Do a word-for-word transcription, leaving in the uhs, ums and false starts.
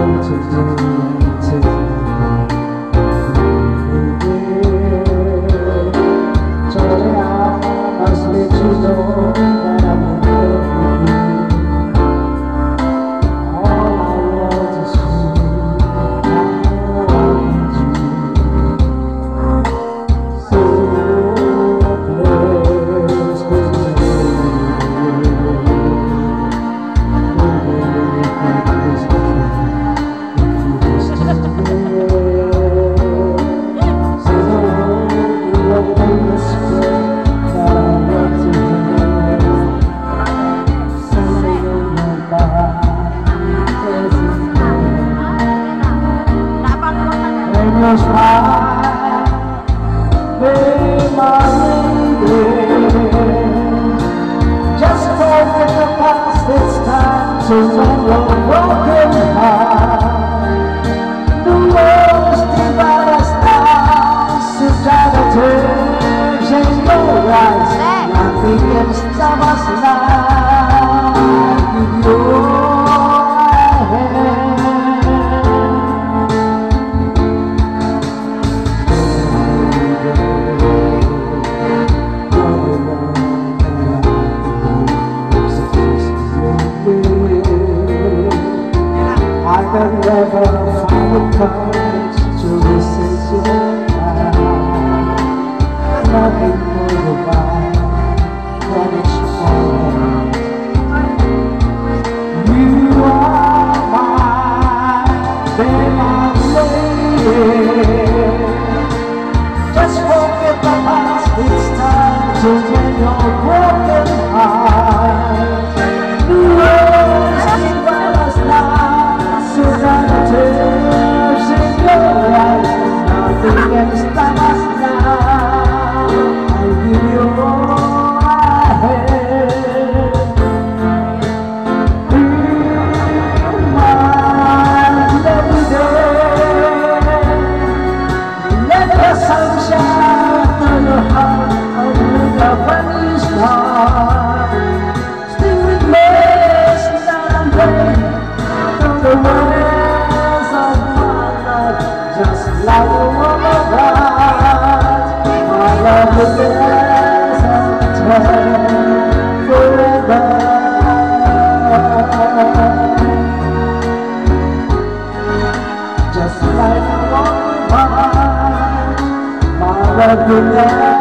Just forget the past, it's time to mend your broken heart. The world's divide us now, society's in your eyes. Nothing can stop us now. Give your hand. I can never find the courage to resist your mind. Nothing will provide punishment. You are mine, then I'm waiting. Just forget the past, it's time to mend your broken heart. The world's divide us now. Tears in your eyes, nothing can stop us now. I give you all I have. Be mine every day. Let the sun shine through your heart, open up when you start. Still with me, stand and pray through the world. Just like a woman bright, my love will last and forever. Just like a woman bright, my love will last.